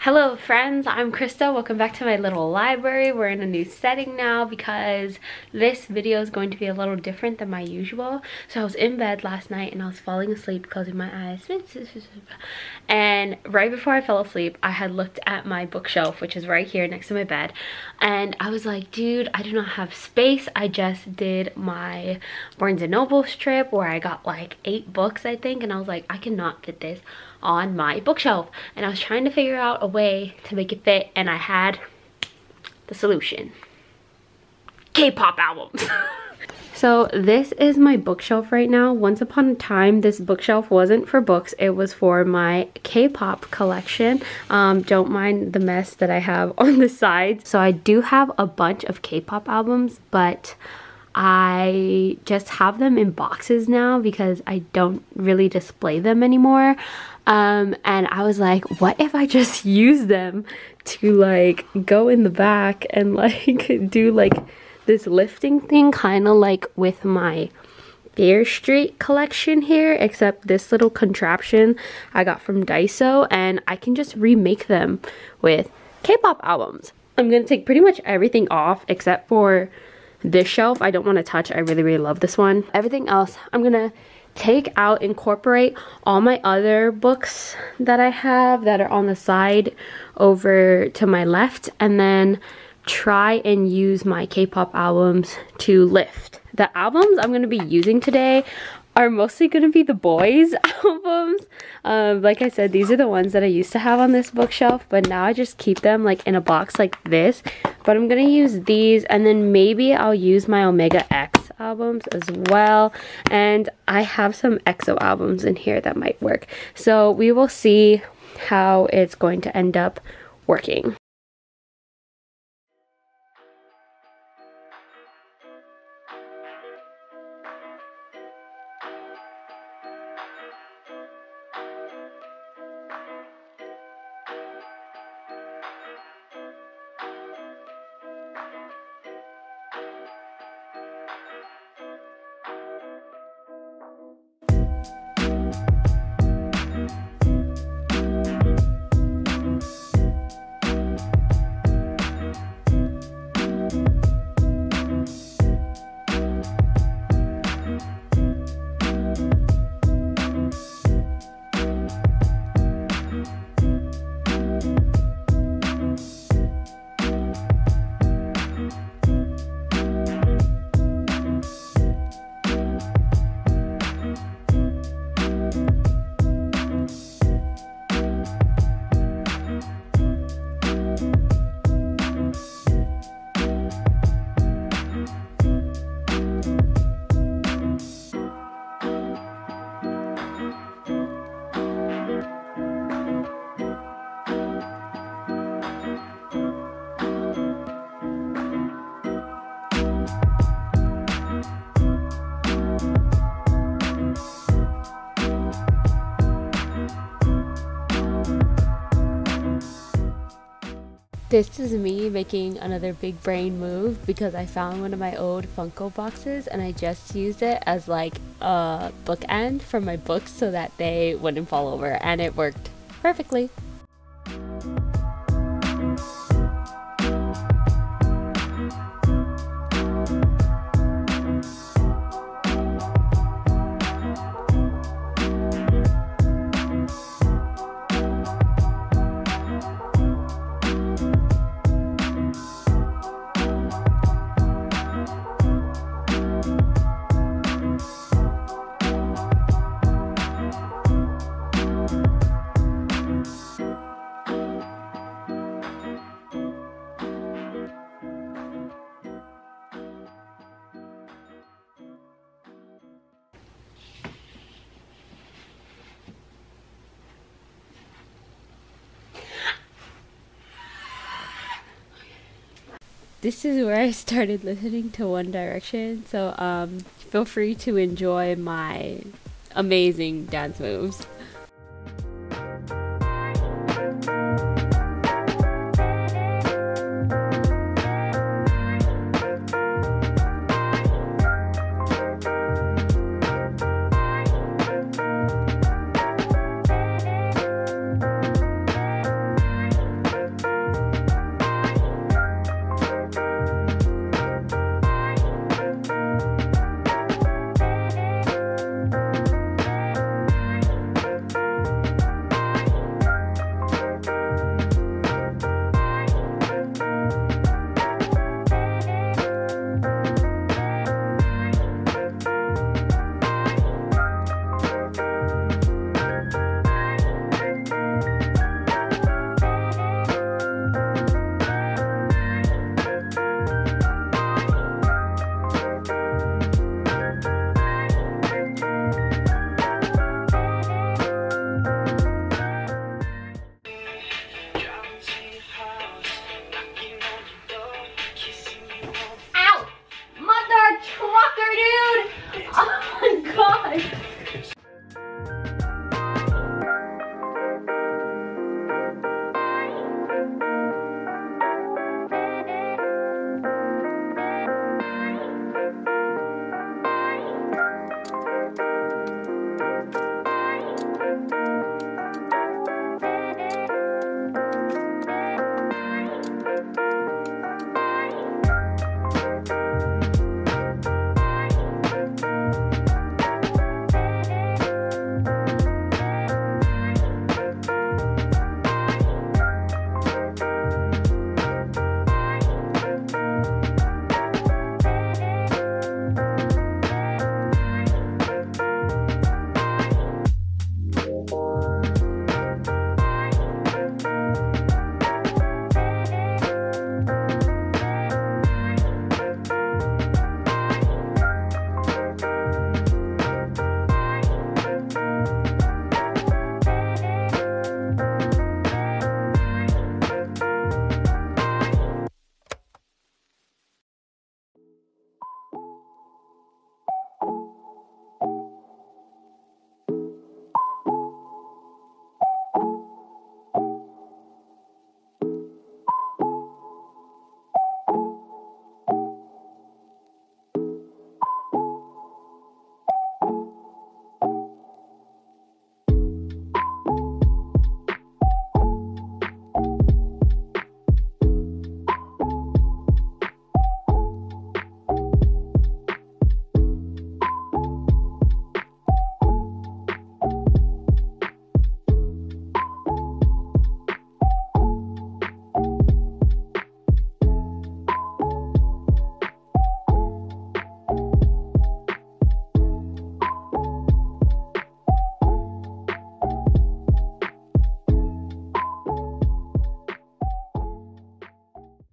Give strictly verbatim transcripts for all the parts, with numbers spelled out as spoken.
Hello friends, I'm Krista. Welcome back to my little library. We're in a new setting now because this video is going to be a little different than my usual. So I was in bed last night and I was falling asleep, closing my eyes. And right before I fell asleep, I had looked at my bookshelf, which is right here next to my bed. And I was like, dude, I do not have space. I just did my Barnes and Noble trip where I got like eight books, I think. And I was like, I cannot fit this on my bookshelf. And I was trying to figure out a way to make it fit, and I had the solution: K-pop albums. So this is my bookshelf right now. Once upon a time, this bookshelf wasn't for books, it was for my K-pop collection. Um, don't mind the mess that I have on the sides. So I do have a bunch of K-pop albums, but I just have them in boxes now because I don't really display them anymore. Um, and I was like, what if I just use them to like go in the back and like do like this lifting thing, kind of like with my Bear Street collection here, except this little contraption I got from Daiso, and I can just remake them with K-pop albums. I'm gonna take pretty much everything off except for this shelf. I don't want to touch. I really really love this one. Everything else I'm gonna take out, incorporate all my other books that I have that are on the side over to my left, and then try and use my K-pop albums to lift. The albums I'm going to be using today are mostly going to be the boys albums. Um, like I said, these are the ones that I used to have on this bookshelf, but now I just keep them like in a box like this. But I'm going to use these, and then maybe I'll use my Omega X albums as well. And I have some X O albums in here that might work. So we will see how it's going to end up working. This is me making another big brain move because I found one of my old Funko boxes and I just used it as like a bookend for my books so that they wouldn't fall over, and it worked perfectly. This is where I started listening to One Direction, so um, feel free to enjoy my amazing dance moves.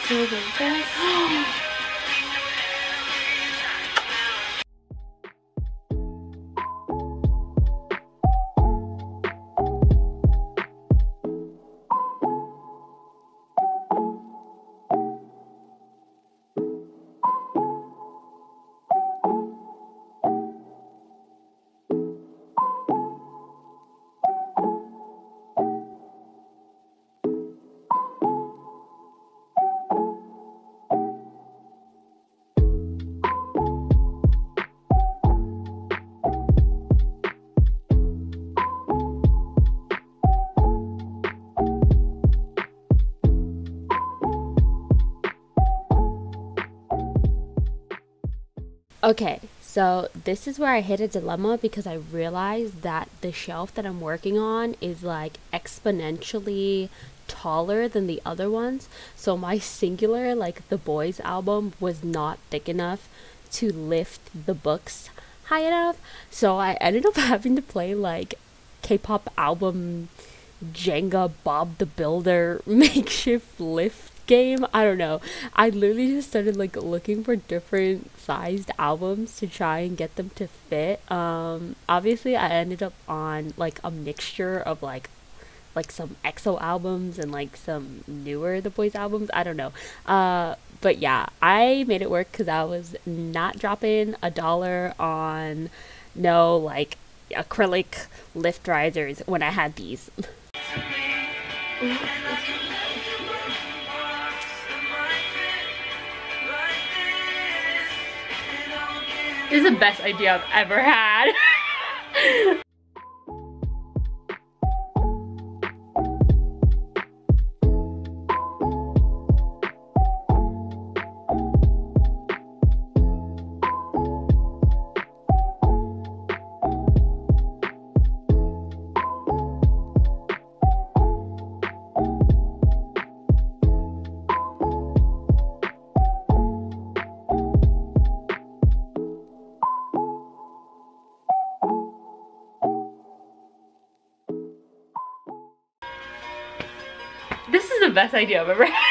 to the best. Okay, so this is where I hit a dilemma because I realized that the shelf that I'm working on is like exponentially taller than the other ones. So my singular, like the boys album, was not thick enough to lift the books high enough. So I ended up having to play like K-pop album Jenga Bob the Builder makeshift lift game. I don't know. I literally just started like looking for different sized albums to try and get them to fit. Um obviously I ended up on like a mixture of like like some E X O albums and like some newer The Boys albums. I don't know. Uh but yeah, I made it work because I was not dropping a dollar on no like acrylic lift risers when I had these. This is the best idea I've ever had. This is the best idea I've ever had.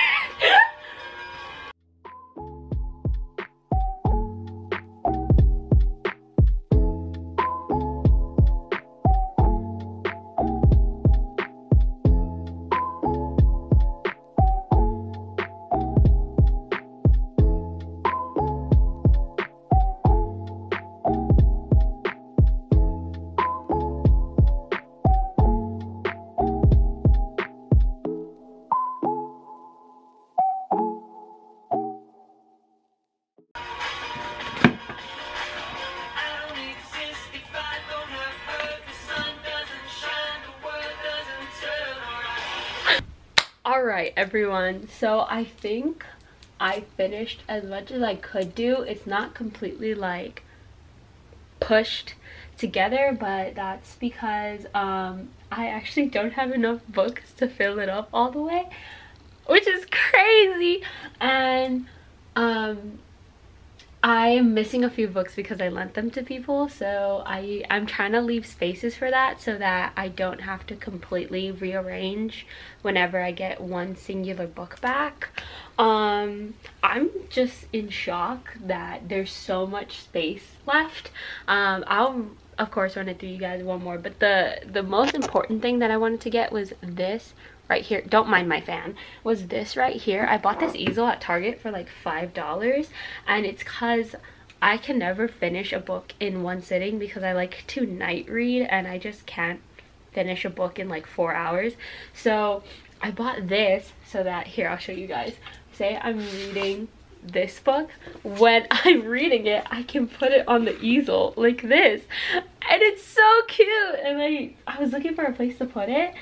Alright everyone, so I think I finished as much as I could do. It's not completely like pushed together, but that's because um, I actually don't have enough books to fill it up all the way, which is crazy. And um, I am missing a few books because I lent them to people, so I, I'm trying to leave spaces for that so that I don't have to completely rearrange whenever I get one singular book back. Um, I'm just in shock that there's so much space left. Um, I'll of course run it through you guys one more, but the, the most important thing that I wanted to get was this right here. Don't mind my fan. Was this right here. I bought this easel at Target for like five dollars, and it's because I can never finish a book in one sitting because I like to night read and I just can't finish a book in like four hours. So I bought this so that, here, I'll show you guys. Say I'm reading this book, when I'm reading it I can put it on the easel like this, and it's so cute. And I I was looking for a place to put it.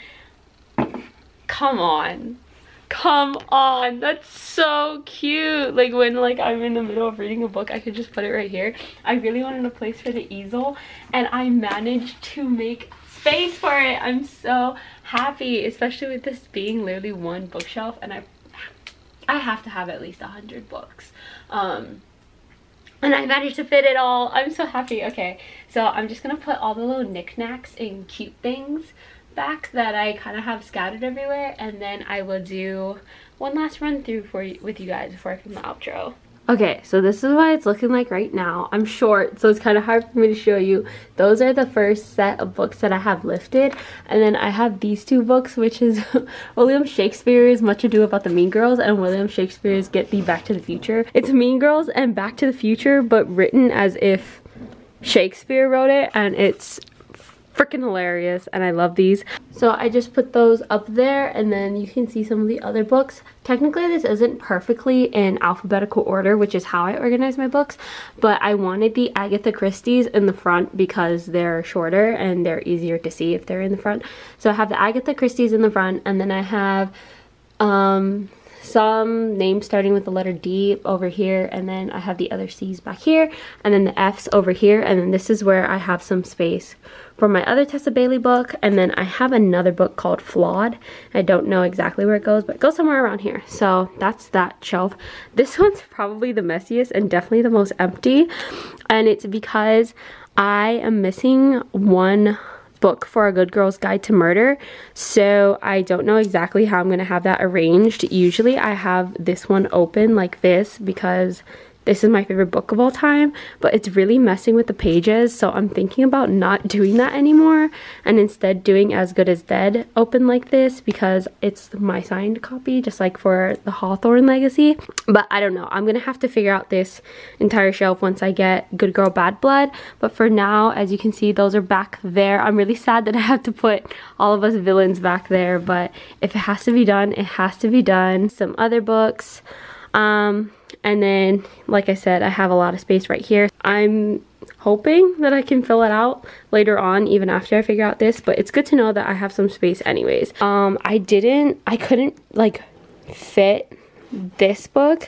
Come on, come on, that's so cute. Like when like I'm in the middle of reading a book, I could just put it right here. I really wanted a place for the easel and I managed to make space for it. I'm so happy, especially with this being literally one bookshelf, and I I have to have at least a hundred books. Um and I managed to fit it all. I'm so happy. Okay, so I'm just gonna put all the little knickknacks and cute things back that I kind of have scattered everywhere, and then I will do one last run through for you, with you guys before I film the outro. Okay, so this is what it's looking like right now. I'm short, so it's kind of hard for me to show you. Those are the first set of books that I have lifted. And then I have these two books, which is William Shakespeare's Much Ado About the Mean Girls and William Shakespeare's Get Thee Back to the Future. It's Mean Girls and Back to the Future, but written as if Shakespeare wrote it, and it's freaking hilarious, and I love these. So I just put those up there, and then you can see some of the other books. Technically this isn't perfectly in alphabetical order, which is how I organize my books, but I wanted the Agatha Christie's in the front because they're shorter and they're easier to see if they're in the front. So I have the Agatha Christie's in the front, and then I have um some names starting with the letter D over here, and then I have the other C's back here, and then the F's over here, and then this is where I have some space for my other Tessa Bailey book. And then I have another book called Flawed. I don't know exactly where it goes, but it goes somewhere around here. So that's that shelf. This one's probably the messiest and definitely the most empty, and it's because I am missing one book for A Good Girl's Guide to Murder, so I don't know exactly how I'm gonna have that arranged. Usually I have this one open like this because this is my favorite book of all time, but it's really messing with the pages, so I'm thinking about not doing that anymore and instead doing As Good as Dead open like this because it's my signed copy, just like for the Hawthorne Legacy. But I don't know, I'm gonna have to figure out this entire shelf once I get Good Girl Bad Blood. But for now, as you can see, those are back there. I'm really sad that I have to put All of Us Villains back there, but if it has to be done, it has to be done. Some other books. Um, and then, like I said, I have a lot of space right here. I'm hoping that I can fill it out later on, even after I figure out this, but it's good to know that I have some space anyways. Um, I didn't, I couldn't, like, fit this book,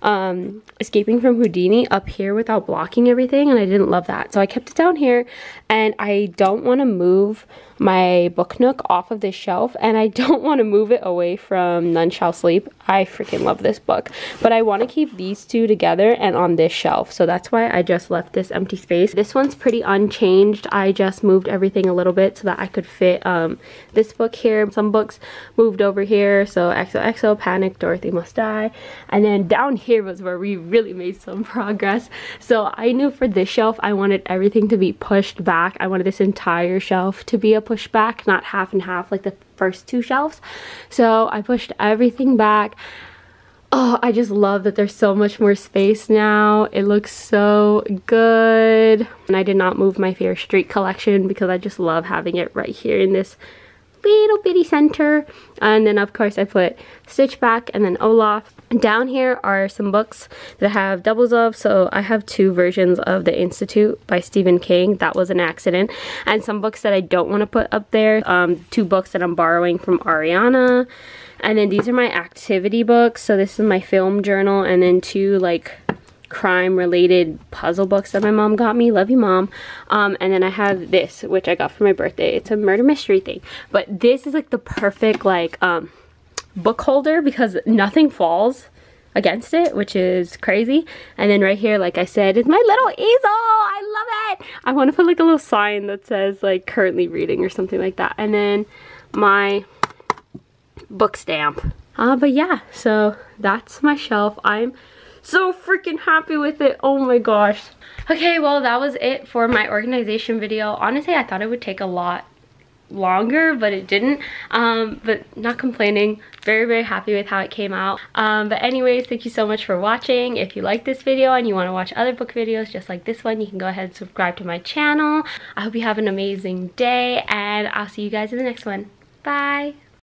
um, Escaping from Houdini, up here without blocking everything, and I didn't love that. So I kept it down here, and I don't want to move my book nook off of this shelf, and I don't want to move it away from None Shall Sleep. I freaking love this book, but I want to keep these two together and on this shelf, so that's why I just left this empty space. This one's pretty unchanged. I just moved everything a little bit so that I could fit um, this book here. Some books moved over here, so X O X O, Panic, Dorothy Must Die, and then down here was where we really made some progress. So I knew for this shelf I wanted everything to be pushed back. I wanted this entire shelf to be a push back, not half and half like the first two shelves. So I pushed everything back. Oh, I just love that there's so much more space now. It looks so good. And I did not move my Fear Street collection because I just love having it right here in this little bitty center. And then of course I put Stitch back, and then Olaf. Down here are some books that I have doubles of. So I have two versions of The Institute by Stephen King. That was an accident. And some books that I don't want to put up there. Um, two books that I'm borrowing from Ariana. And then these are my activity books. So this is my film journal, and then two like crime related puzzle books that my mom got me. Love you, Mom. Um, and then I have this, which I got for my birthday. It's a murder mystery thing. But this is like the perfect like um, book holder because nothing falls against it, which is crazy. And then right here, like I said, is my little easel. I love it. I want to put like a little sign that says like currently reading or something like that. And then my book stamp. Uh, but yeah, so that's my shelf. I'm so freaking happy with it. Oh my gosh. Okay, well that was it for my organization video. Honestly, I thought it would take a lot longer, but it didn't. Um, but not complaining. Very, very happy with how it came out. Um, but anyways, thank you so much for watching. If you like this video and you want to watch other book videos just like this one, you can go ahead and subscribe to my channel. I hope you have an amazing day, and I'll see you guys in the next one. Bye.